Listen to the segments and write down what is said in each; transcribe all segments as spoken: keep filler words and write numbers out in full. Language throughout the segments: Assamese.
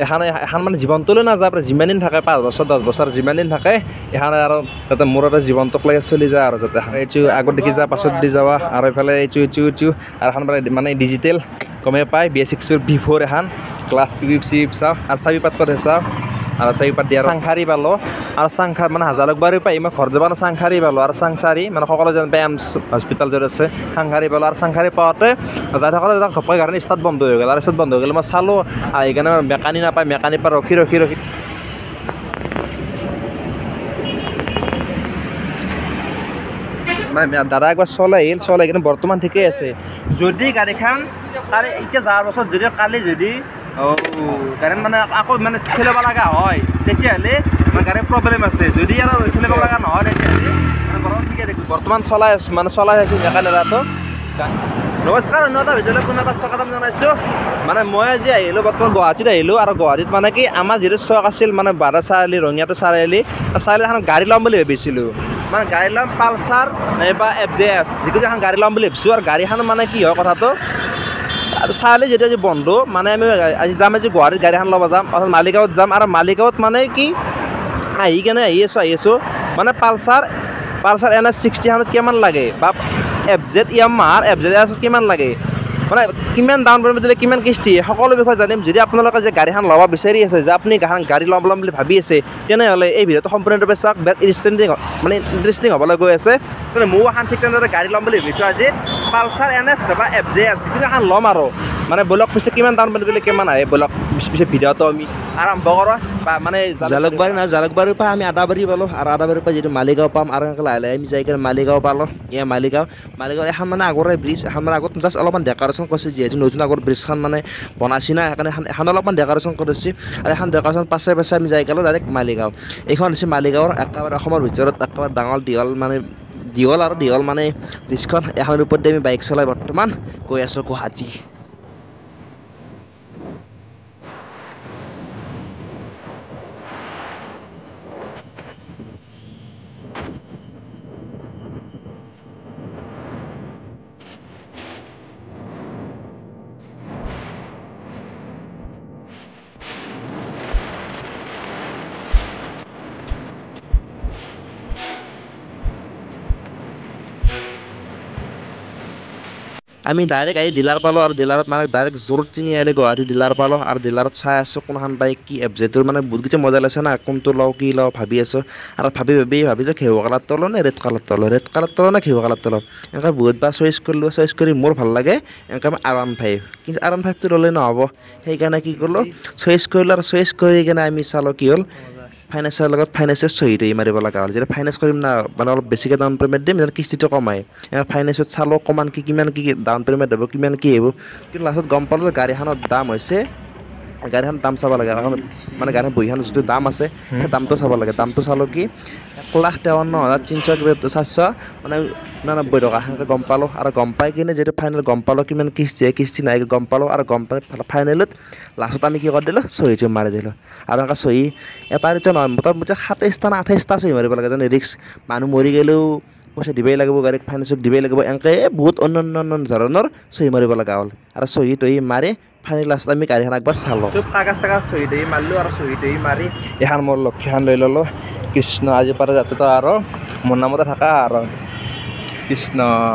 এখন এখন মানে জীৱনটোলৈ নাযায় আপোনাৰ যিমান দিন থাকে পাঁচ বছৰ দহ বছৰ যিমান দিন থাকে এখন আৰু যাতে মোৰ এটা জীৱনটোক লাগে চলি যায় আৰু যাতে এইটো আগত দেখি যা পাছত দি যাবা আৰু এইফালে এইটো এইটো এইটো আৰু এখন মানে ডিজিটেল গমে পায় বি এছ ছিক্সৰ বি ফ'ৰ এখন ক্লাছ পি পি চি চাওঁ আৰু চাবি পাত ক'ত চাওঁ আৰু চাবি পাত দিয়া চাংখাৰী পালোঁ আৰু চাংখাৰ মানে হাজাৰবাৰী পাই মই ঘৰ যাব চাংখাৰী পালোঁ আৰু চাংচাৰী মানে সকলো যেন এমছ হস্পিটেল য'ত আছে চাংখাৰী পালোঁ আৰু চাংখাৰী পাওঁতে যাই থাকোঁতে ঘপকৈ কাৰণে ষ্টাৰ্ট বন্ধ হৈ গ'ল আৰু ষ্টাৰ্ট বন্ধ হৈ গ'লে মই চালোঁ আহি কেনে মেকানিক নাপায় মেকানিক পৰা ৰখি ৰখি ৰখি মানে দাদা একবাৰ চলাই আহিল চলাই কিন্তু বৰ্তমান ঠিকেই আছে যদি গাড়ীখন তাৰে এতিয়া যোৱাৰ পাছত যদি কালি যদি গাড়ী মানে আকৌ মানে খেলিব লগা হয় তেতিয়াহ'লে মানে গাড়ীৰ প্ৰব্লেম আছে যদি আৰু খেলিব লগা নহয় তেতিয়াহ'লে মানে বৰ্তমান ঠিকে দেখোঁ বৰ্তমান চলাই আছোঁ মানে চলাই আছোঁ মেকানিক দাদাটো নমস্কাৰ অন্য এটা ভিডিঅ'লৈ পুনৰ স্বাগতম জনাইছোঁ মানে মই আজি আহিলোঁ বৰ্তমান গুৱাহাটীত আহিলোঁ আৰু গুৱাহাটীত মানে কি আমাৰ যিটো চখ আছিল মানে বাৰা চাৰিআলি ৰঙিয়াটো চাৰিআলি চাৰিআলি এখন গাড়ী ল'ম বুলি ভাবিছিলোঁ মানে গাড়ী ল'ম পালচাৰ নাইবা এফ জে এছ যিকোনো এখন গাড়ী ল'ম বুলি ভাবিছোঁ আৰু গাড়ীখন মানে কি হয় কথাটো আৰু চাৰিআলি যেতিয়া আজি বন্ধ মানে আমি আজি যাম আজি গুৱাহাটীত গাড়ী এখন ল'ব যাম অৰ্থাৎ মালিগাঁৱত যাম আৰু মালিগাঁৱত মানে কি আহি কেনে আহি আছোঁ আহি আছোঁ মানে পালচাৰ পালচাৰ এন এছ ছিক্সটিখনত কিমান লাগে বা এফ জেড ইয়ামাহাৰ এফ জেড এছত কিমান লাগে মানে কিমান ডাউন পে'মেণ্ট দিলে কিমান কিস্তি সকলো বিষয়ে জানিম যদি আপোনালোকে যে গাড়ীখন ল'ব বিচাৰি আছে যে আপুনি গাড়ী ল'ম ল'ম বুলি ভাবি আছে তেনেহ'লে এই ভিডিঅ'টো সম্পূৰ্ণৰূপে চাওক বেট ইণ্টাৰেষ্টিং মানে ইণ্টাৰেষ্টিং হ'বলৈ গৈ আছে মানে ময়ো এখন ঠিক তেনেদৰে গাড়ী ল'ম বুলি ভাবিছোঁ আজি পালচাৰ এন এছ বা এফ জে এছ যিকোনো এখন ল'ম আৰু মানে বলক পিছে কিমান ডাউন পে'মেণ্ট দিলে কিমান আহে বলক পিছে ভিডিঅ'টো আমি আৰম্ভ কৰোঁ বা মানে জালুকবাৰী নহয় জালুকবাৰীৰ পৰা আমি আদাবাৰী পালোঁ আৰু আদাবাৰীৰ পৰা যিটো মালিগাঁও পাম আৰু এনেকৈ লাহে লাহে আমি যাই কিনে মালিগাঁও পালোঁ এয়া মালিগাঁও মালিগাঁও এখন মানে আগৰে ব্ৰিজ এখন মানে আগত জাষ্ট অলপমান ডেক'ৰেশ্যন কৰিছে যিহেতু নতুন আগৰ ব্ৰিজখন মানে বনাইছি না সেইকাৰণে এখন এখন অলপমান ডেক'ৰেশ্যন কৰিছে আৰু এখন ডেক'ৰেশ্যন পাছে পাছে আমি যাই গ'লোঁ ডাইৰেক্ট মালিগাঁও এইখন হৈছে মালিগাঁৱৰ একেবাৰে অসমৰ ভিতৰত একেবাৰে ডাঙৰ দীঘল মানে দীঘল আৰু দীঘল মানে ব্ৰিজখন এখনৰ ওপৰত আমি বাইক চলাই বৰ্তমান গৈ আছোঁ গুৱাহাটী আমি ডাইৰেক্ট আহি ডিলাৰ পালোঁ আৰু ডিলাৰত মানে ডাইৰেক্ট জোৰ তিনি আহি গুৱাহাটী ডিলাৰ পালোঁ আৰু ডিলাৰত চাই আছোঁ কোনখন বাইক কি এফ জেডৰ মানে বহুতকেইটা মডেল আছে না কোনটো লওঁ কি লওঁ ভাবি আছোঁ আৰু ভাবি ভাবি ভাবিলোঁ ঘেঁহু কালাৰটো লওঁ নে ৰেড কালাৰটো লওঁ ৰেড কালাৰটো লওঁ নে ঘেঁহু কালাৰটো লওঁ এনেকৈ বহুতবাৰ চইচ কৰিলোঁ চইচ কৰি মোৰ ভাল লাগে এনেকৈ মই আৰ ওৱান ফাইভ কিন্তু আৰ ওৱান ফাইভটো ল'লে নহ'ব সেইকাৰণে কি কৰিলোঁ চইচ কৰিলোঁ আৰু চইচ কৰি কিনে আমি চালোঁ কি হ'ল ফাইনেন্সৰ লগত ফাইনেন্সৰ চহী তহী মাৰিব লগা হ'ল যেতিয়া ফাইনেন্স কৰিম না মানে অলপ বেছিকৈ ডাউন পে'মেণ্ট দিম যেন কিস্তিটো কমাই ফাইনেন্সত চালোঁ কমান কি কিমান কি ডাউন পে'মেণ্ট হ'ব কিমান কি হ'ব কিন্তু লাষ্টত গম পালোঁ যে গাড়ীখনৰ দাম হৈছে গাড়ীখন দাম চাব লাগে কাৰণ মানে গাড়ীখন বহীখনৰ যিটো দাম আছে সেই দামটো চাব লাগে দামটো চালোঁ কি এক লাখ তেৱন্ন হাজাৰ তিনিশ কিবা চাৰিশ মানে ঊনানব্বৈ টকা সেনেকৈ গম পালোঁ আৰু গম পাই কিনে যিহেতু ফাইনেল গম পালোঁ কিমান কিস্তি কিস্তি নাই গম পালোঁ আৰু গম পাই ফাইনেলত লাষ্টত আমি কি কৰি দিলোঁ চহীটো মাৰি দিলোঁ আৰু এনেকৈ চহী এটা দুটা নহয় মোটামুটি সাতাইছটা না আঠাইছটা চহী মাৰিব লাগে যেনে ৰিক্স মানুহ মৰি গ'লেও পইচা দিবই লাগিব গাড়ীক ফাইনেন্সক দিবই লাগিব এনেকৈ বহুত অন্য অন্য ধৰণৰ চহী মাৰিব লগা হ'ল আৰু চহী তহী মাৰি ফাইনেল লাষ্টত আমি গাড়ীখন একবাৰ চালোঁ চব কাগজ চাগজ চহী তহী মাৰিলোঁ আৰু চহী তহী মাৰি এখন মোৰ লক্ষ্যখন লৈ ল'লোঁ কৃষ্ণ আজিৰ পৰা যাতে আৰু মোৰ নামতে থাকা আৰু কৃষ্ণ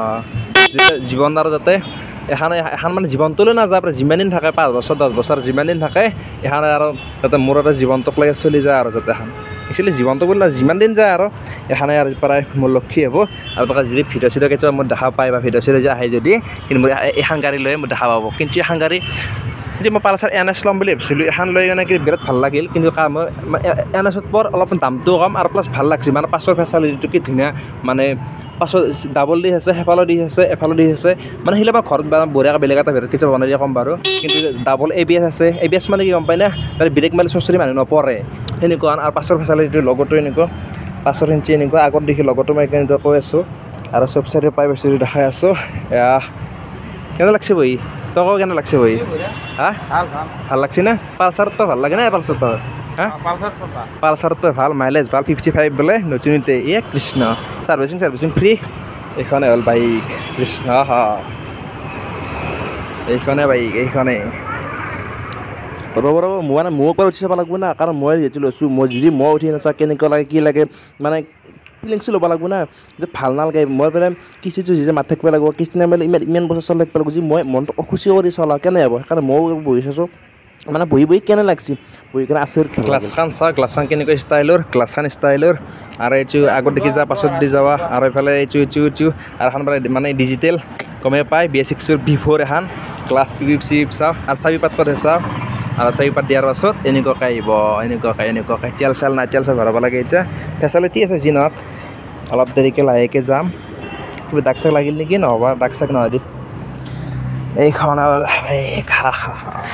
জীৱন আৰু যাতে এখন এখন মানে জীৱনটোলৈ নাযায় আপোনাৰ যিমান দিন থাকে পাঁচ বছৰ দহ বছৰ যিমান দিন থাকে এখন আৰু যাতে মোৰ এটা জীৱনটোক লাগে চলি যায় আৰু যাতে এখন একচুৱেলি জীৱনটো বোলে যিমান দিন যায় আৰু এখানে আৰু পৰাই মোৰ লক্ষ্মী হ'ব আৰু তাকে যদি ভিডিঅ' চিডিঅ' কেতিয়াবা মোৰ দেখা পায় বা ভিডিঅ' চিডিঅ' যে আহে যদি কিন্তু মোৰ এখন গাড়ী লৈ মোৰ দেখা পাব কিন্তু এখন গাড়ী যদি মই পালচাৰ এন এছ ল'ম বুলি ভাবিছিলোঁ এখন লৈ মানে কি বিৰাট ভাল লাগিল কিন্তু মই এন এছত পৰ অলপমান দামটোও কম আৰু প্লাছ ভাল লাগছে মানে পাছৰ ফেচালিটিটো কি ধুনীয়া মানে পাছত ডাবল দি আছে সেফালো দি আছে এফালো দি আছে মানে সেইবিলাক মই ঘৰত বঢ়িয়াকৈ বেলেগ এটা ভিতৰত কিছু বনাই দিয়া ক'ম বাৰু কিন্তু ডাবল এ বি এছ আছে এ বি এছ মানে কি গম পায় না তাত ব্ৰেক মাৰিলে চচৰি মানুহ নপৰে সেনেকুৱা আৰু পাছৰ ফেচালিটিটো লগতো এনেকুৱা পাছৰ ইঞ্চি এনেকুৱা আগত দেখি লগতো মই এনেকুৱা কৈ আছোঁ আৰু চব চাইডে পাই বেছি দেখাই আছোঁ এয়া কেনে লাগছে বহি তই কওঁ কেনে লাগছে বহি হা ভাল লাগছে না পালচাৰটো ভাল লাগে না পালচাৰটো হা পালচাৰটো ভাল মাইলেজ ভাল ফিফটি ফাইভ বোলে নতুনতে এ কৃষ্ণ সাৰ্ভিচিং সাৰ্ভিচিং ফ্ৰী এইখনে হ'ল বাইক কৃষ্ণ হা এইখনে বাইক এইখনে ৰ'ব ৰ'ব মই মানে মোৰ পৰা উঠি চাব লাগিব না কাৰণ মই যিহেতু লৈছোঁ মই যদি মই উঠি নাচাওঁ কেনেকুৱা লাগে কি লাগে মানে ফিলিংছটো ল'ব লাগিব না যে ভাল নালাগে মই পেলাই কিস্তিটো যি যে মাত থাকিব লাগিব কিস্তি নামিলে ইমান ইমান বছৰ চলাই থাকিব লাগিব যদি মই মনটো অখুচি কৰি চলাওঁ কেনে হ'ব সেইকাৰণে ময়ো বহি চাইছোঁ মানে বহি বহি কেনে লাগছি বহি কেনে আচৰিত গ্লাছখন চা গ্লাছখন কেনেকুৱা ষ্টাইলৰ গ্লাছখন ষ্টাইলৰ আৰু এইটো আগত দেখি যা পাছত দি যাবা আৰু এইফালে এইটো এইটো এইটো আৰু এখন মানে ডিজিটেল গমে পায় বি এছ ছিক্সৰ ভি ফ'ৰ এখন গ্লাছ পি পি চি চাওঁ আৰু চাবি পাত ক'ত চাওঁ আৰু চাবি পাত দিয়াৰ পাছত এনেকুৱাকৈ আহিব এনেকুৱাকৈ এনেকুৱাকৈ তেল চেল নাই তেল চেল ভৰাব লাগে এতিয়া ফেচিলিটি আছে যি নহওক অলপ দেৰিকৈ লাহেকৈ যাম কিবা দাগ চাগ লাগিল নেকি নহ'ব দাগ চাগ নহয় দি এইখন খা খা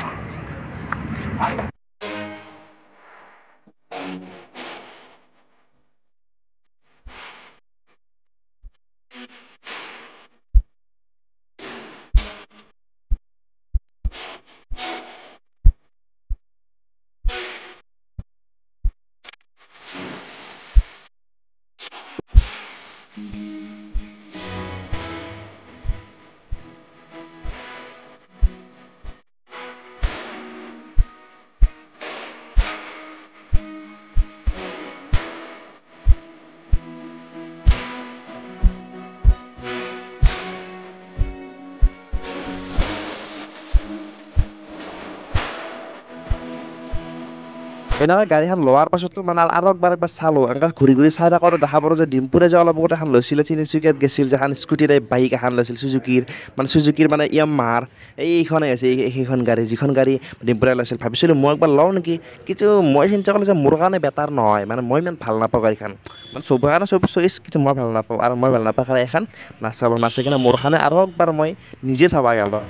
এনেকৈ গাড়ীখন লোৱাৰ পাছতো মানে আৰু একবাৰ একবাৰ চালোঁ এনেকৈ ঘূৰি ঘূৰি চাই থাকোঁতে দেখা পালোঁ যে ডিম্পুৰে যে অলপ আগতে এখন লৈছিলে তিনিচুকীয়াত গৈছিল যে এখন স্কুটি টাইপ বাইক এখন লৈছিল চুজুকীৰ মানে চুজুকীৰ মানে ইয়ামাহাৰ এইখনে আছে সেইখন গাড়ী যিখন গাড়ী ডিম্পুৰে লৈছিল ভাবিছিলোঁ মই একবাৰ লওঁ নেকি কিন্তু মই চিন্তা কৰিলোঁ যে মোৰ কাৰণে বেটাৰ নহয় মানে মই ইমান ভাল নাপাওঁ গাড়ীখন মানে চবৰ কাৰণে চব চইচ কিন্তু মই ভাল নাপাওঁ আৰু মই ভাল নাপাওঁ কাৰণে এখন নাচালোঁ নাচাই কিনে মোৰ কাৰণে আৰু একবাৰ মই নিজে চাব গ'লোঁ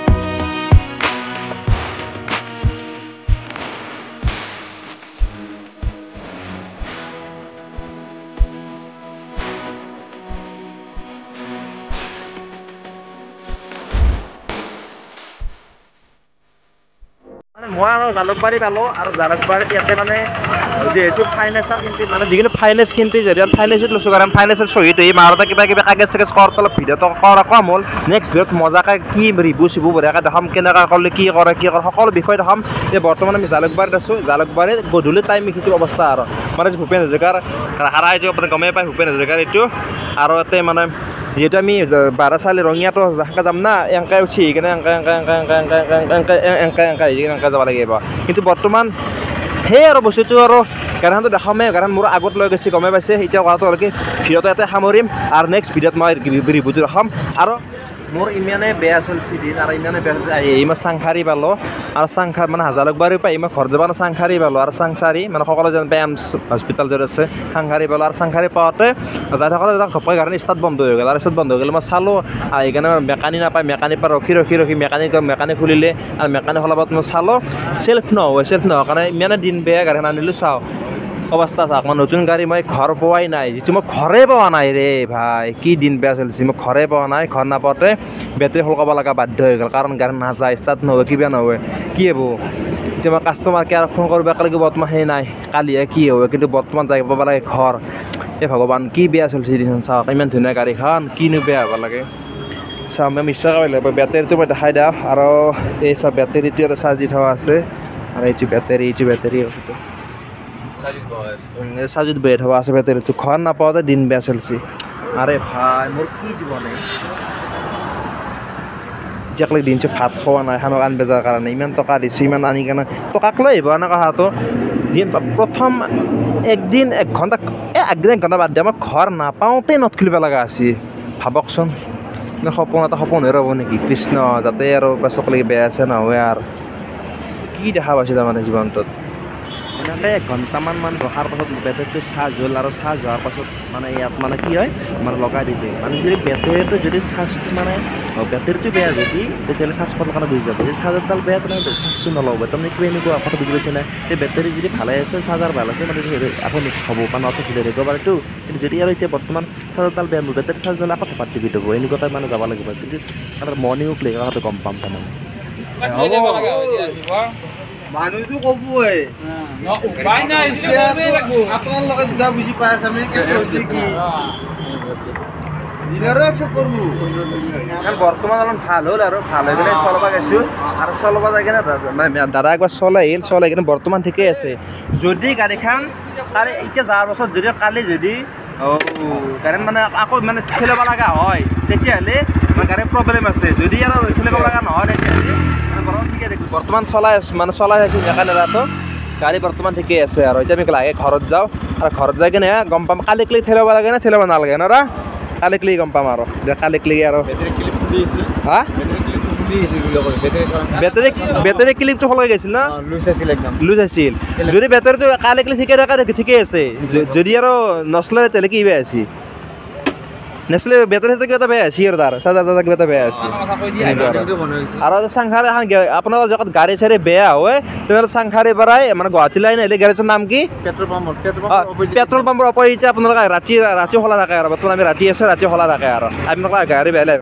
মই আৰু জালুকবাৰী পালোঁ আৰু জালুকবাৰীত ইয়াতে মানে যিহেতু ফাইনেন্সাৰ কিন্তু মানে যিকোনো ফাইনেন্স কিন্তু যদি ফাইনেন্সত লৈছোঁ কাৰণ ফাইনেন্সৰ চহীটো এই মাহতে কিবা কিবি কাগজ চাগজ কৰাৰ অলপ ভিডিঅ'টো কৰা কম হ'ল নেক্সট ভিডিঅ'ত মজাকৈ কি ৰিভিউ চিভিউ বঢ়িয়াকৈ দেখাম কেনেকৈ কৰিলে কি কৰে কি কৰে সকলো বিষয়ে দেখাম এতিয়া বৰ্তমান আমি জালুকবাৰীত আছোঁ জালুকবাৰীত গধূলি টাইম এইটো অৱস্থা আৰু মানে ভূপেন হাজৰিকাৰ হাৰা এইটো আপুনি গমেই পায় ভূপেন হাজৰিকাৰ এইটো আৰু ইয়াতে মানে যিহেতু আমি বাৰা চালি ৰঙিয়াটো এনেকৈ যাম না এনেকৈ উঠি কিনে এনেকৈ এনেকৈ এনেকৈ এনেকৈ এনেকৈ এনেকৈ এনেকৈ আহি কিনে এনেকৈ যাব লাগিব কিন্তু বৰ্তমান সেই আৰু বস্তুটো আৰু গাড়ীখনটো দেখামেই গাড়ীখন মোৰ আগত লৈ গৈছে গমেই পাইছে এতিয়া কথাটো হ'ল কি ভিডিঅ'টো ইয়াতে সামৰিম আৰু নেক্সট ভিডিঅ'ত মই ৰিভিউটো দেখাম আৰু মোৰ ইমানে বেয়া চলিছে দিন আৰু ইমানে বেয়া চলিছে আহি মই চাংখাৰী পালোঁ আৰু চাংখাৰ মানে জালুকবাৰীৰ পৰা মই ঘৰ যাব না চাংখাৰী পালোঁ আৰু চাংচাৰী মানে সকলো যেন এমছ হস্পিটেল য'ত আছে চাংখাৰী পালোঁ আৰু চাংখাৰী পাওঁতে যাই থাকোঁতে ঘপকৈ গাড়ী ষ্টাৰ্ট বন্ধ হৈ গ'ল আৰু ষ্টাৰ্ট বন্ধ হৈ গ'লে মই চালোঁ আহি কিনে মেকানিক নাপায় মেকানিক পৰা ৰখি ৰখি ৰখি মেকানিক মেকানিক খুলিলে আৰু মেকানিক খোলাৰ মই চালোঁ চেল্ফ নহয় চেল্ফ নোহোৱাৰ কাৰণে ইমানে দিন বেয়া গাড়ীখন আনিলোঁ চাওঁ অৱস্থা চাওক মই নতুন গাড়ী মই ঘৰ পোৱাই নাই যিটো মই ঘৰে পোৱা নাই ৰে ভাই কি দিন বেয়া চলিছে মই ঘৰে পোৱা নাই ঘৰ নাপাওঁতে বেটেৰী সলকাব লগা বাধ্য হৈ গ'ল কাৰণ গাড়ী নাযায় ষ্টাৰ্ট নহয় কিবা নহয় কি হ'ব এতিয়া মই কাষ্টমাৰ কেয়াৰক ফোন কৰিব একেলগে বৰ্তমান সেই নাই কালিহে কি হ'ব কিন্তু বৰ্তমান যাই পাব লাগে ঘৰ এই ভগৱান কি বেয়া চলিছে দিচোন চাওক ইমান ধুনীয়া গাড়ীখন কিনো বেয়া হ'ব লাগে চাওক মই মিছা কৰিব লাগিব বেটেৰীটো মই দেখাই দিওঁ আৰু এই চব বেটেৰীটো এটা চাৰ্জ দি থোৱা আছে আৰু এইটো বেটেৰী এইটো বেটেৰী বস্তুটো চাৰ্জত বেয়া থোৱা আছে বেটেৰীটো ঘৰ নাপাওঁতে দিন বেয়া চলিছে আৰে ভাই মোৰ কি জীৱনে এতিয়াকলৈ দিনটো ভাত খোৱা নাই খানক আন বেজাৰ কাৰণে ইমান টকা দিছোঁ ইমান আনি কেনে টকাক লৈ আহিব এনে কথাটো দিন প্ৰথম একদিন এক ঘণ্টা এই একদিন এক ঘণ্টা বাদ দিয়া মই ঘৰ নাপাওঁতেই নট খুলিব লগা আছে ভাবকচোন সপোন এটা সপোন হৈ ৰ'ব নেকি কৃষ্ণ যাতে আৰু পাছকলৈকে বেয়া আছে নহয় আৰু কি দেখা পাইছোঁ তাৰমানে জীৱনটোত এনেকৈ এক ঘণ্টামান মান ৰখাৰ পাছত বেটেৰীটো চাৰ্জ হ'ল আৰু চাৰ্জ হোৱাৰ পাছত মানে ইয়াত মানে কি হয় মানে লগাই দিলে মানে যদি বেটেৰীটো যদি চাৰ্জটো মানে বেটেৰীটো বেয়া যদি তেতিয়াহ'লে চাৰ্জ পোৱাৰ কাৰণে বুজি যাব যদি চাৰ্জাৰডাল বেয়া তেনেহ'লে চাৰ্জটো নল'ব তাৰমানে কিবা এনেকুৱা কথা বুজি পাইছে নাই এই বেটেৰী যদি ভালে আছে চাৰ্জাৰ ভাল আছে মানে আকৌ নেক্সট হ'ব কাৰণ অটো ভিডিঅ' থাকিব পাৰেতো কিন্তু যদি আৰু এতিয়া বৰ্তমান চাৰ্জাৰডাল বেয়া মোৰ বেটেৰী চাৰ্জ দিলে আকৌ থপাত টিপি দিব এনেকুৱা টাইপ মানে যাব লাগিব কিন্তু কাৰণ মৰ্ণিঙো প্লে কৰাটো গম পাম তাৰমানে মানুষটো কবই উপায় নাই আপোনাৰ লগত যা বুজি পাই আছে আমি কি ডিলাৰো একচেপ্ট কৰিব কাৰণ বৰ্তমান অলপ ভাল হ'ল আৰু ভাল হৈ গ'লে চলাব গৈছোঁ আৰু চলাব যাই কিনে দাদা একবাৰ চলাই আহিল চলাই কিনে বৰ্তমান ঠিকেই আছে যদি গাড়ীখন কালি এতিয়া যোৱাৰ পাছত যদি কালি যদি গাড়ী মানে আকৌ মানে খেলাব লগা হয় তেতিয়াহ'লে গাড়ীৰ প্ৰব্লেম আছে যদি আৰু খেলাব লগা নহয় তেতিয়াহ'লে বৰ্তমান ঠিকে বৰ্তমান চলাই আছোঁ মানে চলাই আছোঁ সেইকাৰণে দাদাটো গাড়ী বৰ্তমান ঠিকেই আছে আৰু এতিয়া আমি লাগে ঘৰত যাওঁ আৰু ঘৰত যাই কিনে গম পাম কালি ক্লিক ঠেলাব লাগে নে ঠেলাব নালাগে ন ৰা কালি ক্লিক গম পাম আৰু যে কালি ক্লিক আৰু হা বেটাৰী বেটাৰী ক্লিপটো সলাই গৈছিল ন লুজ আছিল যদি বেটাৰীটো কালি ক্লিক ঠিকে থাকে ঠিকেই আছে যদি আৰু নচলে তেতিয়াহ'লে কি বেয়া আছে নেচলে বেটাৰী কিবা এটা বেয়া আছে আৰু তাৰ চাৰ্জাৰ তাৰ্জাৰ কিবা এটা বেয়া আছে আৰু চাংখাৰে এখন আপোনাৰ জেগাত গাড়ী চাড়ী বেয়া হয় তেনেহ'লে চাংখাৰে পৰাই মানে গুৱাহাটীলৈ আহিলে গেৰেজৰ নাম কি পেট্ৰল পাম্পৰ পেট্ৰল পাম্পৰ অপজিটে আপোনালোকে ৰাতি ৰাতি খোলা থাকে আৰু বৰ্তমান আমি ৰাতি আছোঁ ৰাতি খোলা থাকে আৰু আপোনালোকে গাড়ী বেয়া